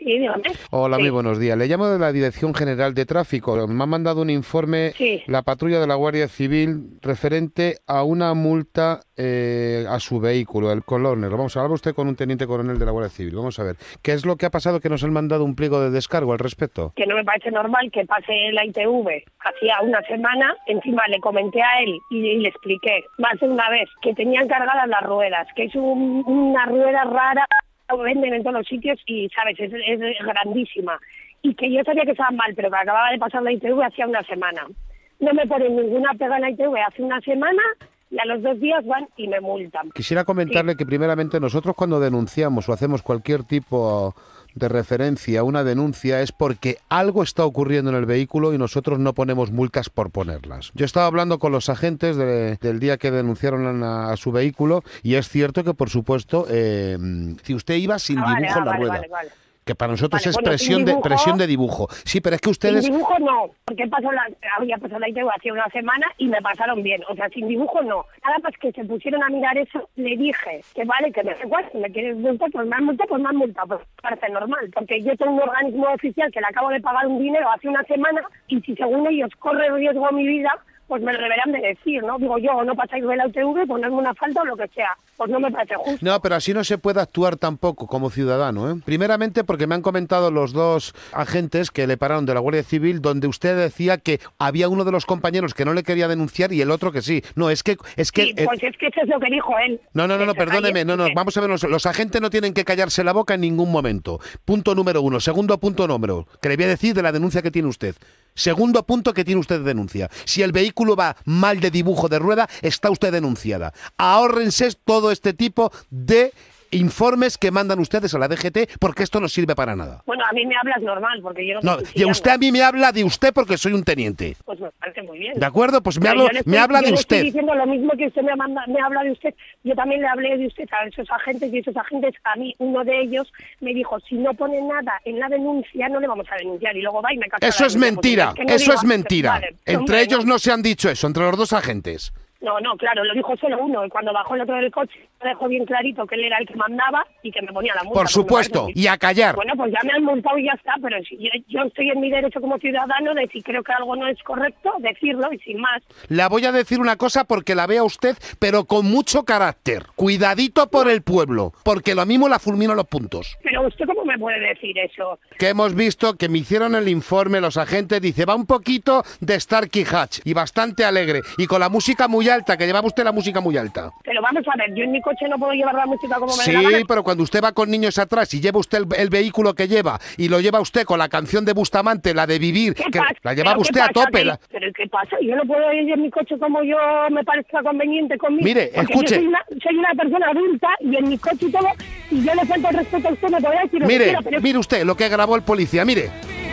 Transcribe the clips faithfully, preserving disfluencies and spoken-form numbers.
Sí, dígame. Hola, sí. muy buenos días. Le llamo de la Dirección General de Tráfico. Me ha mandado un informe, sí. la patrulla de la Guardia Civil, referente a una multa eh, a su vehículo, el color negro. Vamos a hablar usted con un teniente coronel de la Guardia Civil. Vamos a ver. ¿Qué es lo que ha pasado que nos han mandado un pliego de descargo al respecto? Que no me parece normal que pase la I T V hacía una semana. Encima le comenté a él y, y le expliqué más de una vez que tenían cargadas las ruedas, que es un, una rueda rara, lo venden en todos los sitios y, ¿sabes?, es, es grandísima. Y que yo sabía que estaban mal, pero que acababa de pasar la I T V hacía una semana. No me ponen ninguna pega en la I T V hace una semana y a los dos días van y me multan. Quisiera comentarle sí. que primeramente nosotros cuando denunciamos o hacemos cualquier tipo de referencia a una denuncia es porque algo está ocurriendo en el vehículo y nosotros no ponemos multas por ponerlas. Yo estaba hablando con los agentes de, del día que denunciaron a, a su vehículo y es cierto que, por supuesto, eh, si usted iba sin ah, dibujo vale, en la ah, rueda. Vale, vale. Que para nosotros vale, es bueno, presión, dibujo, de, presión de dibujo. Sí, pero es que ustedes... Sin dibujo no, porque pasó la, había pasado la I T V hace una semana y me pasaron bien. O sea, sin dibujo no. Nada más que se pusieron a mirar eso, le dije que vale, que me da igual, si me quieres multar, pues me han multado, pues me han multado. Pues parece normal, porque yo tengo un organismo oficial que le acabo de pagar un dinero hace una semana y si según ellos corre riesgo mi vida, pues me lo deberán de decir, ¿no? Digo yo, no pasáis de la U T V, ponerme una falta o lo que sea. Pues no me parece justo. No, pero así no se puede actuar tampoco como ciudadano, ¿eh? Primeramente porque me han comentado los dos agentes que le pararon de la Guardia Civil, donde usted decía que había uno de los compañeros que no le quería denunciar y el otro que sí. No, es que... Es que sí, pues es que eso es lo que dijo él. No, no, no, no perdóneme, no, no, vamos a ver, los, los agentes no tienen que callarse la boca en ningún momento. Punto número uno. Segundo punto número, que le voy a decir de la denuncia que tiene usted. Segundo punto que tiene usted de denuncia. Si el vehículo va mal de dibujo de rueda, está usted denunciada. Ahórrense todo este tipo de informes que mandan ustedes a la D G T porque esto no sirve para nada. Bueno, a mí me hablas normal, porque yo no... No, y usted a mí me habla de usted porque soy un teniente. Pues me parece muy bien. ¿De acuerdo? Pues me, hablo, hablo, estoy, me habla de yo usted. Estoy diciendo lo mismo que usted me, manda, me habla de usted. Yo también le hablé de usted a esos agentes y esos agentes, a mí, uno de ellos me dijo, si no pone nada en la denuncia, no le vamos a denunciar. Y luego va y me cacha. Eso es mentira, es que no eso digo, es mentira. Vale, entre hombre, ellos no se han dicho eso, entre los dos agentes. No, no, claro, lo dijo solo uno. Y cuando bajó el otro del coche, me dejó bien clarito que él era el que mandaba y que me ponía la multa. Por supuesto, y a callar. Bueno, pues ya me han multado y ya está, pero si yo, yo estoy en mi derecho como ciudadano de si creo que algo no es correcto, decirlo y sin más. La voy a decir una cosa porque la vea usted, pero con mucho carácter. Cuidadito por el pueblo, porque lo mismo la fulmino los puntos. Pero usted, ¿cómo me puede decir eso? Que hemos visto que me hicieron el informe, los agentes, dice, va un poquito de Starkey Hatch y bastante alegre, y con la música muy alta, que llevaba usted la música muy alta. Pero vamos a ver, yo en mi coche no puedo llevar la música como me sí, dé la gana. Sí, pero cuando usted va con niños atrás y lleva usted el, el vehículo que lleva y lo lleva usted con la canción de Bustamante, la de Vivir, que pasa? la llevaba usted a tope. ¿Qué, la... ¿Pero qué pasa? Yo no puedo ir en mi coche como yo me parezca conveniente conmigo. Mire, escuche. Yo soy, una, soy una persona adulta y en mi coche y todo, y yo le falto el respeto a usted, me podría decir... Mire, quiera, pero... mire usted lo que grabó el policía, mire.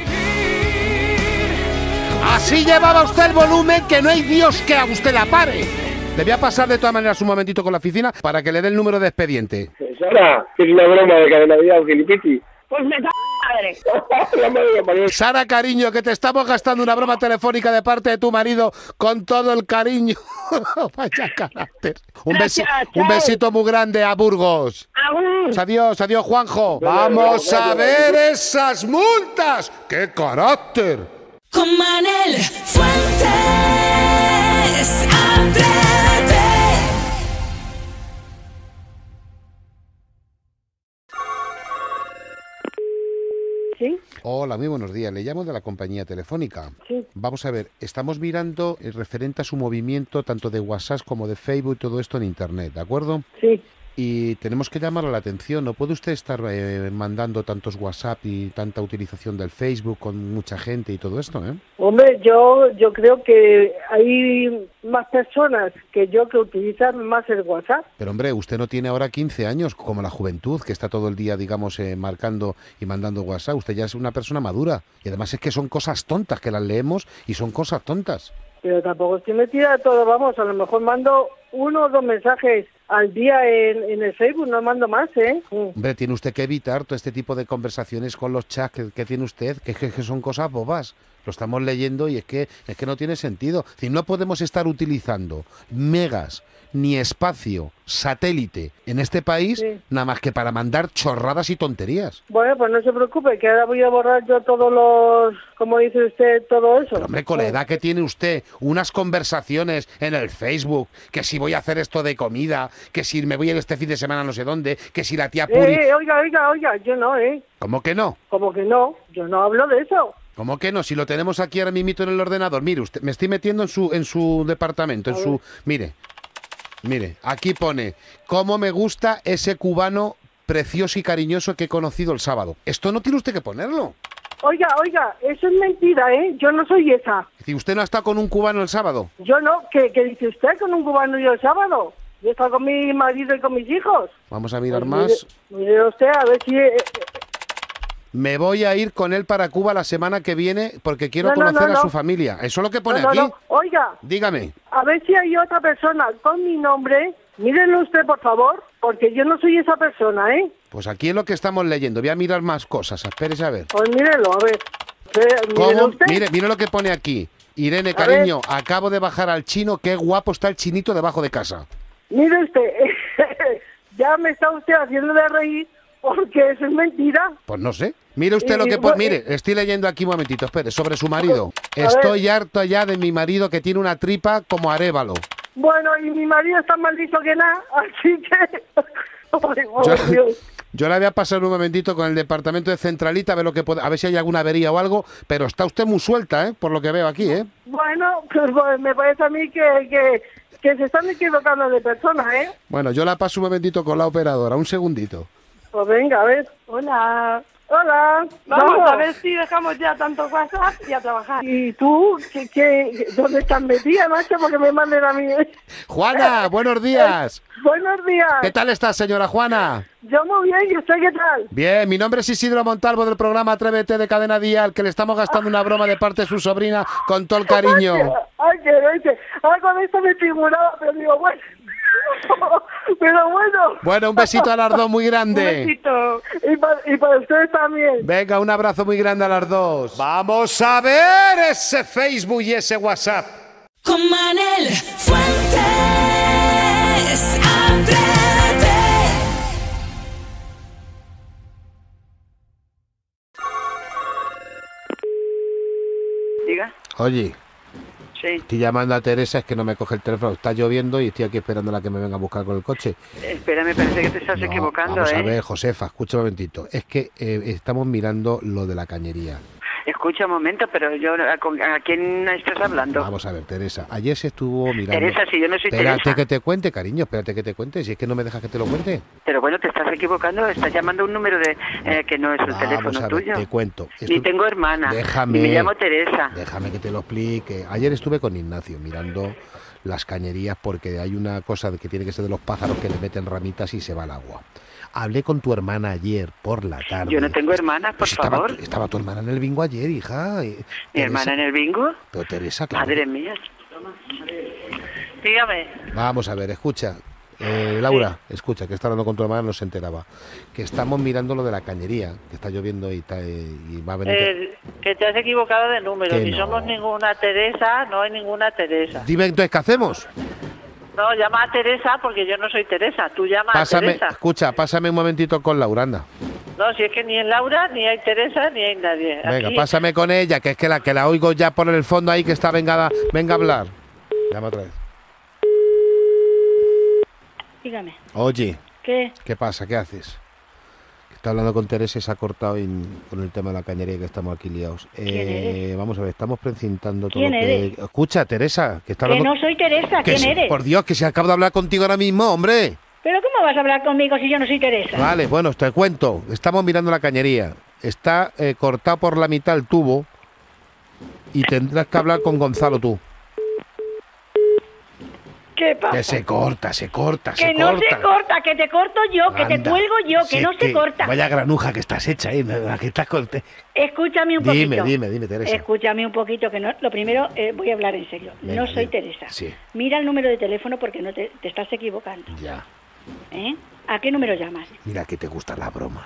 Así llevaba usted el volumen que no hay Dios que a usted la pare. Le voy a pasar de todas maneras un momentito con la oficina para que le dé el número de expediente. Sara, es una broma de cadena vida, Filipiti. Pues me cago en madre. Sara, cariño, que te estamos gastando una broma telefónica de parte de tu marido con todo el cariño. Vaya carácter. Un, besi un besito muy grande a Burgos. Adiós, adiós, Juanjo. Vamos a ver esas multas. ¡Qué carácter! Con Manel Fuentes, Andrés. ¿Sí? Hola, muy buenos días. Le llamo de la compañía telefónica. Sí. Vamos a ver, estamos mirando el referente a su movimiento tanto de WhatsApp como de Facebook y todo esto en Internet, ¿de acuerdo? Sí. Y tenemos que llamarle la atención. ¿No puede usted estar eh, mandando tantos WhatsApp y tanta utilización del Facebook con mucha gente y todo esto, eh? Hombre, yo yo creo que hay más personas que yo que utilizan más el WhatsApp. Pero hombre, usted no tiene ahora quince años como la juventud, que está todo el día, digamos, eh, marcando y mandando WhatsApp. Usted ya es una persona madura. Y además es que son cosas tontas, que las leemos y son cosas tontas. Pero tampoco estoy metida de todo, vamos, a lo mejor mando uno o dos mensajes al día en, en el Facebook, no mando más, ¿eh? Hombre, tiene usted que evitar todo este tipo de conversaciones con los chats que, que tiene usted, que, que, que son cosas bobas. lo estamos leyendo y es que es que no tiene sentido. Es decir, no podemos estar utilizando megas ni espacio satélite en este país Sí. nada más que para mandar chorradas y tonterías. Bueno, pues no se preocupe, que ahora voy a borrar yo todos los, como dice usted, todo eso. Pero hombre, con la edad que tiene usted, unas conversaciones en el Facebook, que si voy a hacer esto de comida, que si me voy a ir este fin de semana no sé dónde, que si la tía Puri... Eh, eh, oiga, oiga, oiga, yo no, ¿eh? ¿Cómo que no? Como que no, yo no hablo de eso. ¿Cómo que no? Si lo tenemos aquí ahora mismo en el ordenador. Mire, usted, me estoy metiendo en su en su departamento, en A su... ver. Mire, mire, aquí pone, cómo me gusta ese cubano precioso y cariñoso que he conocido el sábado. Esto no tiene usted que ponerlo. Oiga, oiga, eso es mentira, ¿eh? Yo no soy esa. Es decir, ¿usted no ha estado con un cubano el sábado? Yo no, ¿qué, qué dice usted con un cubano yo el sábado? Yo he estado con mi marido y con mis hijos. Vamos a mirar Pues más. Mire, mire usted, a ver si... eh, eh, Me voy a ir con él para Cuba la semana que viene porque quiero No, no, conocer no, a no. su familia. ¿Eso es lo que pone no, no, aquí? no. Oiga, Dígame. a ver si hay otra persona con mi nombre. Mírenlo usted, por favor, porque yo no soy esa persona, ¿eh? Pues aquí es lo que estamos leyendo. Voy a mirar más cosas. Espérese a ver. Pues mírenlo, a ver. Eh, mírenlo ¿Cómo? usted. Mire, mire lo que pone aquí. Irene, A cariño, acabo de bajar al chino. Qué guapo está el chinito debajo de casa. Mire usted, ya me está usted haciendo de reír porque eso es mentira. Pues no sé. Mire usted Y- lo que y- pone. bueno, Mire, estoy leyendo aquí un momentito. Espere, sobre su marido. A ver. Estoy harto ya de mi marido que tiene una tripa como arévalo. Bueno, y mi marido está más listo que nada, así que... Ay, por Yo, Dios. yo la voy a pasar un momentito con el departamento de Centralita a ver lo que puede, a ver si hay alguna avería o algo, pero está usted muy suelta, ¿eh? Por lo que veo aquí, ¿eh? Bueno, pues, pues, me parece a mí que, que, que se están equivocando de persona, ¿eh? Bueno, yo la paso un momentito con la operadora, un segundito. Pues venga, a ver. Hola. Hola. Vamos a ver si dejamos ya tanto WhatsApp y a trabajar. ¿Y tú? ¿Qué, qué, ¿Dónde estás metida, macho? Porque me manden a mí. Juana, buenos días. Buenos días. ¿Qué tal estás, señora Juana? Yo muy bien, ¿y usted qué tal? Bien, mi nombre es Isidro Montalvo del programa Atrévete de Cadena Dial, que le estamos gastando una broma de parte de su sobrina con todo el cariño. Ay, que leche. Ay, con esto me figuraba, pero digo, bueno. Pero bueno. Bueno, un besito a las dos muy grande. Besito. Y para, y para ustedes también. Venga, un abrazo muy grande a las dos. Vamos a ver ese Facebook y ese WhatsApp. Con Manel Fuentes, Atrévete. Diga. Oye, Sí. estoy llamando a Teresa, es que no me coge el teléfono, está lloviendo y estoy aquí esperando a la que me venga a buscar con el coche. Espera, me parece que te estás No, equivocando, vamos ¿eh? a ver, Josefa, escucha un momentito. Es que eh, estamos mirando lo de la cañería. Escucha un momento, pero yo ¿a, con- a quién estás hablando? Vamos a ver, Teresa. Ayer se estuvo mirando... Teresa, si yo no soy Espérate Teresa. que te cuente, cariño, espérate que te cuente. Si es que no me dejas que te lo cuente. Pero bueno, te estás equivocando, estás llamando a un número de eh, que no es el Vamos teléfono a ver, tuyo. te cuento. Ni Estu- tengo hermana, Déjame. ni me llamo Teresa. Déjame que te lo explique. Ayer estuve con Ignacio mirando las cañerías porque hay una cosa que tiene que ser de los pájaros que le meten ramitas y se va al agua. Hablé con tu hermana ayer por la tarde. Yo no tengo hermanas, por Pues estaba, favor. estaba tu hermana en el bingo ayer, hija. Eh, ¿Mi Teresa- hermana en el bingo? Pero Teresa, claro. Madre mía. Dígame. Vamos a ver, escucha. Eh, Laura, escucha, que está hablando con tu hermana, no se enteraba. Que estamos mirando lo de la cañería, que está lloviendo y, ta- y va a venir... Eh, que te has equivocado de número. Que Si no. somos ninguna Teresa, no hay ninguna Teresa. Dime entonces, ¿qué hacemos? No, llama a Teresa porque yo no soy Teresa. Tú llamas Pásame, a Teresa. escucha, pásame un momentito con Laura, anda. No, si es que ni en Laura, ni hay Teresa, ni hay nadie. Venga, Aquí- pásame con ella, que es que la que la oigo ya por el fondo ahí que está venga, venga a hablar. Llama otra vez. Dígame. Oye, ¿Qué? ¿qué pasa? ¿Qué haces? Que está hablando con Teresa y se ha cortado en- con el tema de la cañería que estamos aquí liados. ¿Quién Eh, eres? vamos a ver, estamos precintando todo ¿Quién lo que... eres? Escucha, Teresa, que está Que hablando... no soy Teresa, que ¿quién sí, eres? Por Dios, que se acaba de hablar contigo ahora mismo, hombre. ¿Pero cómo vas a hablar conmigo si yo no soy Teresa? Vale, bueno, te cuento. Estamos mirando la cañería. Está eh, cortado por la mitad el tubo y tendrás que hablar con Gonzalo tú. ¿Qué pasa? Que se corta, se corta, se Que no corta. se corta, que te corto yo, que te Anda. cuelgo yo, que Si no es se corta. Vaya granuja que estás hecha, ¿eh? La que estás corte. Escúchame un Dime, poquito. dime, dime, Teresa. Escúchame un poquito, que no. Lo primero, eh, voy a hablar en serio. Venga, no soy dime. Teresa. Sí. Mira el número de teléfono porque no te, te estás equivocando. Ya. ¿Eh? ¿A qué número llamas? Mira que te gustan las bromas.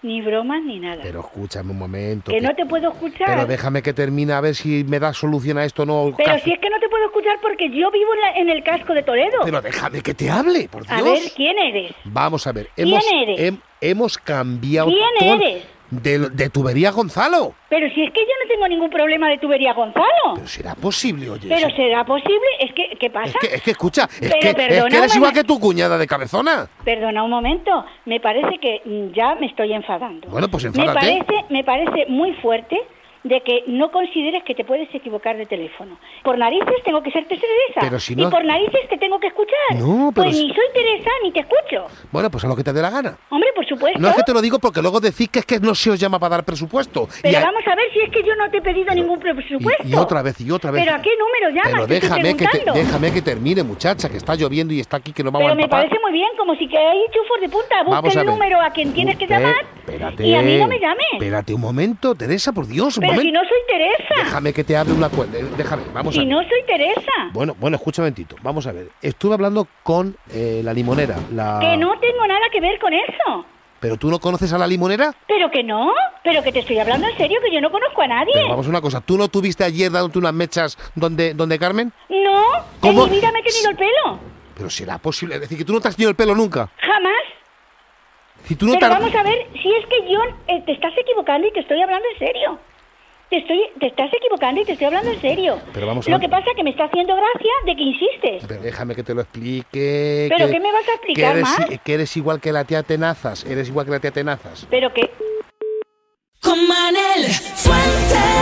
Ni bromas ni nada. Pero escúchame un momento. Que no te puedo escuchar. Pero déjame que termine a ver si me da solución a esto o no. Pero Caf- si es que no te puedo escuchar porque yo vivo en, la- en el casco de Toledo. Pero déjame que te hable, por Dios. A ver, ¿quién eres? Vamos a ver. ¿Quién hemos, eres? hem- hemos cambiado ¿Quién todo eres? De, de tubería Gonzalo. Pero si es que yo no tengo ningún problema de tubería, Gonzalo. Pero será posible, oye. Pero eso- será posible, es que, ¿qué pasa? Es que, es que escucha, es Pero que, es perdona, que eres mamá. igual que tu cuñada de cabezona. Perdona un momento, me parece que mm, ya me estoy enfadando. Bueno, pues me enfádate. parece, me parece muy fuerte de que no consideres que te puedes equivocar de teléfono. Por narices tengo que ser Teresa. Pero si no- Y por narices te tengo que escuchar. No, pero Pues si- ni soy Teresa ni te escucho. Bueno, pues a lo que te dé la gana. Hombre, por supuesto. No es que te lo digo porque luego decís que es que no se os llama para dar presupuesto. Pero y, a- vamos a ver si es que yo no te he pedido ningún presupuesto. y- y otra vez, y otra vez. ¿Pero a qué número llamas? Pero Te estoy déjame que, te- preguntando. déjame que termine, muchacha, que está lloviendo y está aquí, que nos vamos Pero a me empapar. parece muy bien, como si que hay chufos de punta. Busca Vamos a el ver. número a quien tienes que Usted- llamar espérate, y a mí no me llames. Espérate un momento, Teresa, por Dios, un Pero momento. si no soy Teresa. Déjame que te hable una cuenta. Déjame, vamos a Si ver. no soy Teresa. Bueno, bueno, escucha un momentito. Vamos a ver. Estuve hablando con eh, la limonera. La... Que no tengo nada que ver con eso. ¿Pero tú no conoces a la limonera? Pero que no. Pero que te estoy hablando en serio, que yo no conozco a nadie. Pero vamos a una cosa. ¿Tú no tuviste ayer dándote unas mechas donde, donde Carmen? No. ¿Cómo? En mi vida me he tenido el pelo. Pero será posible. Es decir, que tú no te has tenido el pelo nunca. Jamás. Si tú no Pero te... vamos a ver, si es que yo eh, te estás equivocando y te estoy hablando en serio. Te estoy, te estás equivocando y te estoy hablando en serio. Pero vamos a Lo ver. que pasa es que me está haciendo gracia de que insistes. Pero déjame que te lo explique. ¿Pero que- qué me vas a explicar que eres, más? que eres igual que la tía Tenazas. Eres igual que la tía Tenazas. Pero que... Con Manel Fuentes.